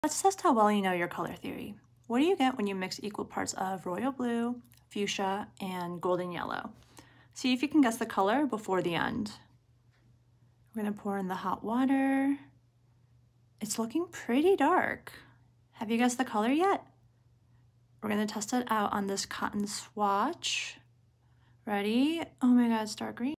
Let's test how well you know your color theory. What do you get when you mix equal parts of royal blue, fuchsia, and golden yellow? See if you can guess the color before the end. We're gonna pour in the hot water. It's looking pretty dark. Have you guessed the color yet? We're gonna test it out on this cotton swatch. Ready? Oh my God, it's dark green.